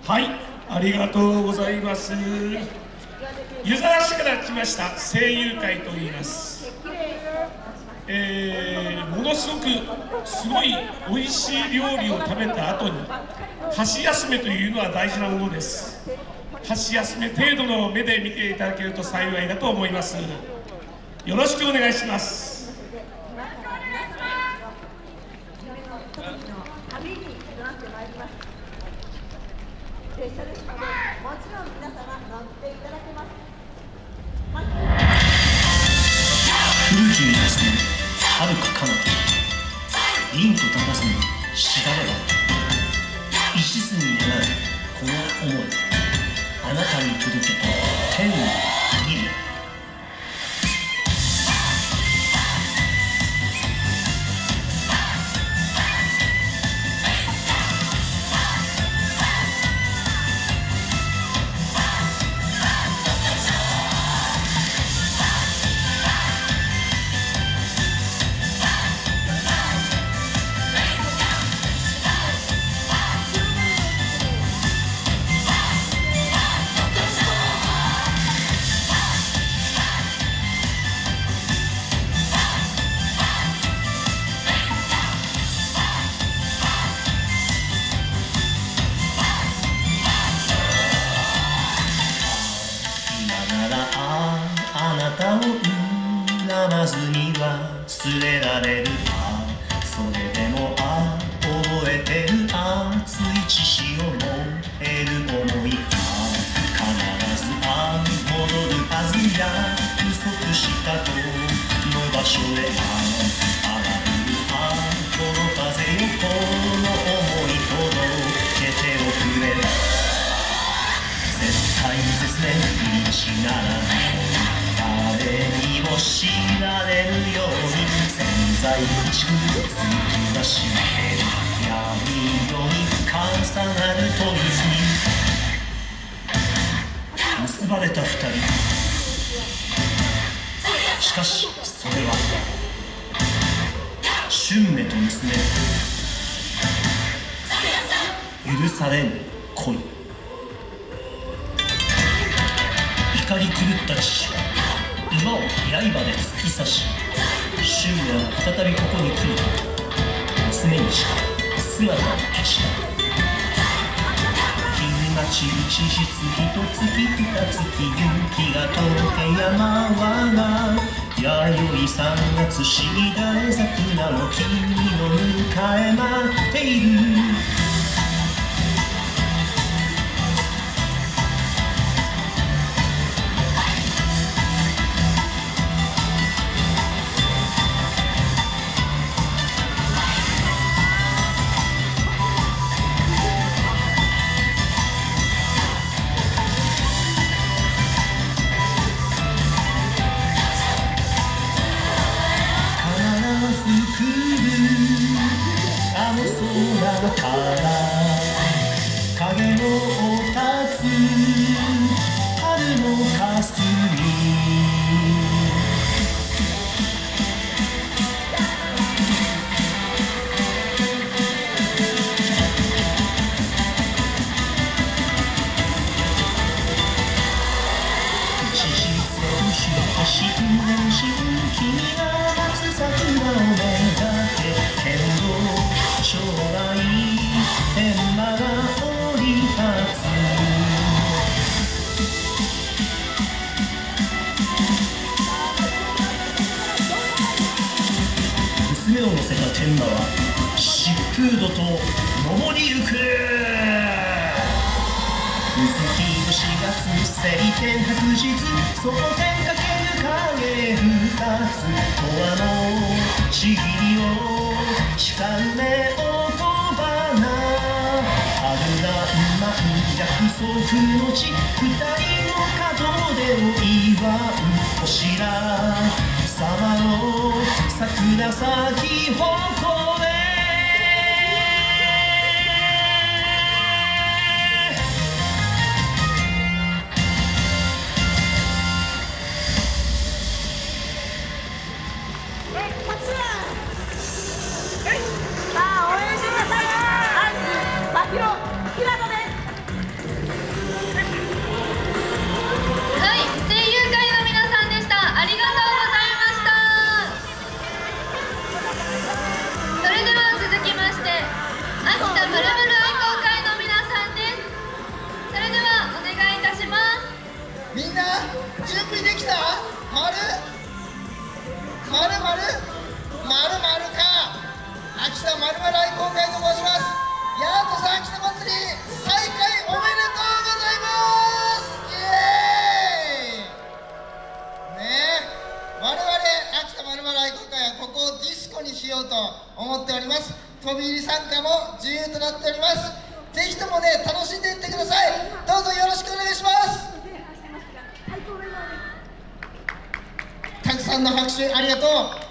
はい、ありがとうございます。湯沢市から来ました声優会と言います。ものすごい美味しい料理を食べた後に箸休めというのは大事なものです。箸休め程度の目で見ていただけると幸いだと思います。よろしくお願いします。 列車ですので、もちろん皆様乗っていただけます。 風紀にですね、遥か彼方凛と佇むしだれは石隅にあるこの想い、あなたに届けた天を見る。あなたを恨まずに忘れられるそれでも覚えてる熱い血潮燃える想い必ず戻るはずや不足したこの場所へあらゆるこの風よこの想い届けておくれ絶対絶命にならない誰にも知られるように潜在一部ずっと出しめる闇夜に重なると結ばれた二人しかしそれは春芽と娘許されぬ恋怒り狂った父は馬を刃で突き刺し春芽は再びここに来ると娘にしか姿を消した君が散る地質一月二月雪が溶け山はが弥生三月しだれ桜の君の迎え待っているあの空から影の立つ春の霞一時選手新年新君が待つ桜をめがけけど将来天馬が降り立つ娘を乗せた天馬は疾風土と登りゆく水木の4月晴天白日その天かける影二つ永遠のちぎりを誓う目を飛ばな春らんまん約束の地二人の門出を祝う星ら様の桜咲き誇れさあ応援してください。平野です。 しようと思っております。飛び入り参加も自由となっております。ぜひともね、楽しんでいってください。どうぞよろしくお願いします。たくさんの拍手ありがとう。